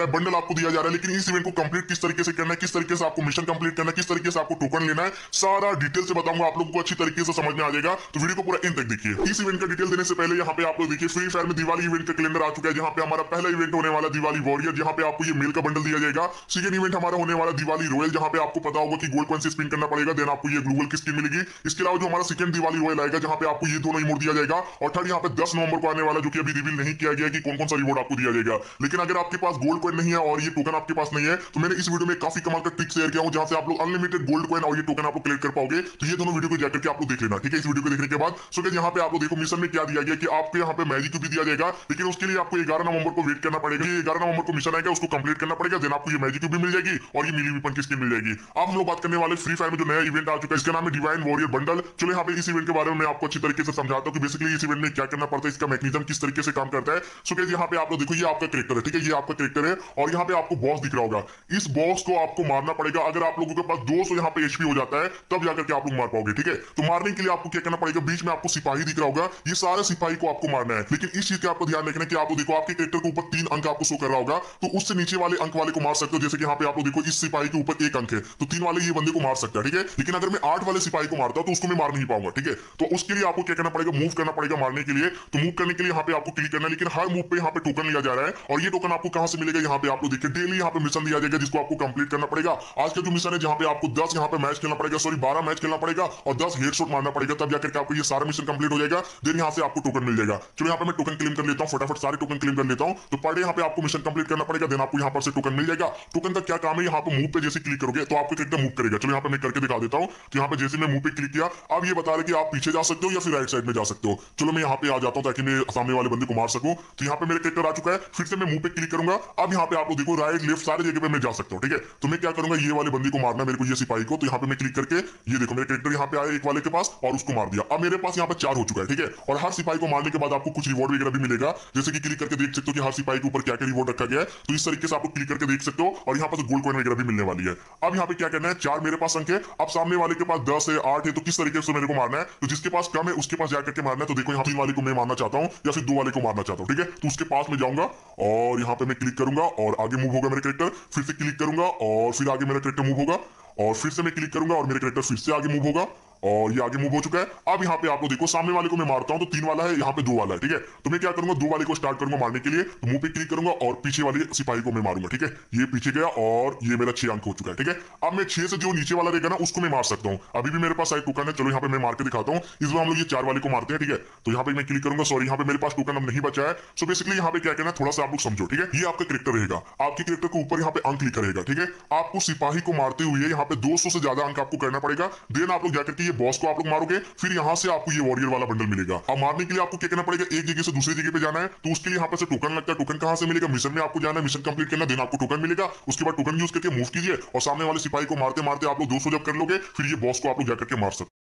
Bundle आपको दिया जा रहा है, लेकिन इस इवेंट को कंप्लीट किस तरीके से करना है, किस तरीके से आपको मिशन कंप्लीट करना है, किस तरीके से आपको टोकन लेना है, सारा डिटेल से बताऊंगा। आप लोगों को अच्छी तरीके से समझ में आ जाएगा, तो वीडियो को पूरा इन तक देखिए। इस इवेंट का डिटेल देने से पहले यहाँ पे आप लोग देखिए, फ्री फायर में दिवाली इवेंट का कैलेंडर आ चुका है, जहाँ पे हमारा पहला इवेंट होने वाला दिवाली वॉरियर, जहाँ पे आपको ये मेल का बंडल दिया जाएगा। सेकंड इवेंट हमारा होने वाला दिवाली रॉयल, जहाँ पे आपको पता होगा कि गोल्ड कॉइन से स्पिन करना पड़ेगा, देन आपको ये ग्लोबल की स्किन मिलेगी। इसके अलावा जो हमारा सेकंड दिवाली रॉयल आएगा, जहाँ पे आपको ये दोनों इमोट दिया जाएगा। और थर्ड यहाँ पे 10 नवंबर को आने वाला, जो कि अभी रिवील नहीं किया गया कि कौन कौन सा रिवॉर्ड आपको दिया जाएगा। लेकिन अगर आपके पास गोल्ड कॉइन नहीं है और ये टोकन आपके पास नहीं है, तो मैंने इस वीडियो में काफी कमाल का ट्रिक शेयर किया हूं, जहां से आप लोग अनलिमिटेड गोल्ड कॉइन और ये टोकन आप लोग कलेक्ट कर पाओगे। तो ये दोनों वीडियो को जाकर के आप लोग देख लेना, ठीक है। इस वीडियो को देखने के बाद सो गाइस, यहाँ पे आप लोग देखो मिशन में क्या दिया गया कि आपको यहाँ पे मैजिक भी दिया जाएगा, लेकिन उसके लिए आपको 11 नवंबर को वेट करना पड़ेगा। 11 नवंबर को मिशन आएगा, उसको कंप्लीट करना पड़ेगा, देन आपको ये मैजिक भी मिल जाएगी और ये मिली वेपन की स्किन मिल जाएगी। अब हम लोग बात करने वाले फ्री फायर में जो नया इवेंट आ चुका है, इसका नाम है डिवाइन वॉरियर बंडल। चलो यहाँ पे इस इवेंट के बारे में मैं आपको अच्छी तरीके से समझाता हूँ कि बेसिकली इस इवेंट में क्या करना पड़ता है, इसका मैकेनिज्म किस तरीके से काम करता है। सो गाइस, यहाँ पे आप लोग देखो, ये आपका कैरेक्टर है, ठीक है, ये आपका कैरेक्टर है और यहाँ पे आपको बॉस दिख रहा होगा। इस बॉस को आपको मारना पड़ेगा। अगर आप लोगों के पास 200 यहाँ पे एचपी हो जाता है, तब जाकर के आप लोग मार पाओगे, ठीक है। तो मारने के लिए आपको क्या करना पड़ेगा, बीच में आपको सिपाही दिख रहा होगा, ये सारे सिपाही को आपको मारना है। लेकिन इस चीज का आपको ध्यान रखना है कि आप देखो, आपके कैरेक्टर के ऊपर 3 अंक आपको शो कर रहा होगा, तो उससे नीचे वाले अंक वाले को मार सकते हो। जैसे कि यहाँ पे आप लोग देखो, इस सिपाही के ऊपर 1 अंक है, तो 3 वाले ये बंदे को मार सकता है, ठीक है। लेकिन अगर मैं 8 वाले सिपाही को मारता हूं, तो उसको मैं मार नहीं पाऊंगा, ठीक है। तो उसके लिए आपको क्या करना पड़ेगा, मूव करना पड़ेगा मारने के लिए। तो मूव करने के लिए यहाँ पे आपको क्लिक करना है, लेकिन हर मूव पे यहाँ पे टोकन लिया जा रहा है। और ये टोकन आपको कहां से मिलेगा, यहाँ पे आप लोग देखिए, डेली यहाँ पे मिशन दिया जाएगा, जिसको आपको कंप्लीट करना पड़ेगा। आज का जो मिशन है, जहाँ पे आपको 10 यहाँ पे मैच खेलना पड़ेगा, सॉरी 12 मैच खेलना पड़ेगा और 10 हेडशॉट मारना पड़ेगा, तब जाकर के आपको ये सारा मिशन कंप्लीट हो जाएगा। देन यहाँ से आपको टोकन मिल जाएगा। चलो यहाँ पे मैं टोकन क्लेम कर लेता हूँ, फटाफट सारे टोकन क्लेम कर लेता हूँ। तो पर डे यहाँ पे आपको मिशन कंप्लीट करना पड़ेगा, देन आपको यहाँ पर से टोकन मिल जाएगा। टोकन का क्या काम है, यहाँ पे मूव पे जैसे क्लिक करोगे तो आपको कैरेक्टर मूव करेगा। चलो यहाँ पे मैं करके दिखा देता हूँ। तो यहाँ पे जैसे मैं मूव पे क्लिक किया, अब ये बता रहे कि आप पीछे जा सकते हो या फिर राइट साइड में जा सकते हो। चलो मैं यहाँ पे आ जाता हूँ ताकि मैं सामने वाले बंदे को मार सकूं। तो यहाँ पे मेरे कैरेक्टर आ चुका है, फिर से मैं मूव पे क्लिक करूंगा। अब यहाँ पे आप लोग देखो, राइट लेफ्ट सारे जगह पे मैं जा सकता हूँ, ठीक है। तो मैं क्या करूंगा, ये वाले बंदे को मारना मेरे को, ये सिपाही को। तो यहाँ पे मैं क्लिक करके, ये देखो मेरे कैरेक्टर यहाँ पे आया एक वाले के पास और उसको मार दिया। अब मेरे पास यहाँ पे 4 हो चुका है, ठीक है। और हर सिपाही को मारने के बाद आपको कुछ रिवॉर्ड वगैरह भी मिलेगा, जैसे कि क्लिक करके देख सकते हो कि हर सिपाही के ऊपर क्या क्या रिवॉर्ड रखा गया है। तो इस तरीके से आपको क्लिक करके देख सकते हो और यहाँ पर गोल्ड कॉइन वगैरह भी मिलने वाली है। अब यहाँ पे क्या करना है, 4 मेरे पास अंक है, अब सामने वाले के पास 10 है, 8 है, तो किस तरीके से मेरे को मारना है। तो जिसके पास कम है उसके पास जाकर के मारना है। तो देखो यहाँ 3 वाले को मैं मारना चाहता हूँ या फिर 2 वाले को मारना चाहता हूँ, ठीक है। तो उसके पास में जाऊंगा और यहाँ पे मैं क्लिक करूंगा और आगे मूव होगा मेरा कैरेक्टर, फिर से क्लिक करूंगा और फिर आगे मेरा कैरेक्टर मूव होगा और फिर से मैं क्लिक करूंगा और मेरा कैरेक्टर फिर से आगे मूव होगा और ये आगे मूव हो चुका है। अब यहाँ पे आपको देखो, सामने वाले को मैं मारता हूं तो 3 वाला है, यहाँ पे 2 वाला है, ठीक है। तो मैं क्या करूंगा, 2 वाले को स्टार्ट करूंगा मारने के लिए। तो मुंह पे क्लिक करूंगा और पीछे वाले सिपाही को मैं मारूंगा, ठीक है। ये पीछे गया और ये मेरा 6 अंक हो चुका है, ठीक है। अब मैं 6 से जो नीचे वाला रहेगा ना, उसको मैं मार सकता हूँ। अभी भी मेरे पास साइड टोकन है, चलो यहाँ पे मैं मार के दिखाता हूँ। इस बार हम लोग ये 4 वाले को मारते हैं, ठीक है। तो यहाँ पे मैं क्लिक करूंगा, सॉरी यहाँ पे मेरे पास टोकन अब नहीं बचा है। सो बेसिकली यहाँ पे क्या करना है, थोड़ा सा आप लोग समझो, ठीक है। ये आपका कैरेक्टर रहेगा, आपके कैरेक्टर के ऊपर यहाँ पे अंक लिखा रहेगा, ठीक है। आपको सिपाही को मारते हुए यहाँ पे 200 से ज्यादा अंक आपको करना पड़ेगा। देन आप लोग जाकर के ये बॉस को आप लोग मारोगे, फिर यहां से आपको ये वॉरियर वाला बंडल मिलेगा। अब मारने के लिए आपको क्या करना पड़ेगा, एक जगह से दूसरी जगह पे जाना है। तो उसके लिए यहाँ पे से टोकन लगता है। टोकन कहां से मिलेगा, मिशन में आपको जाना है, मिशन कंप्लीट करना, देन आपको टोकन मिलेगा। उसके बाद टोकन यूज करके मूव कीजिए और सामने वाले सिपाही को मारते मारते आप लोग 200 जब कर लोगे, फिर ये बॉस को आप लोग जाकर के मार सकते।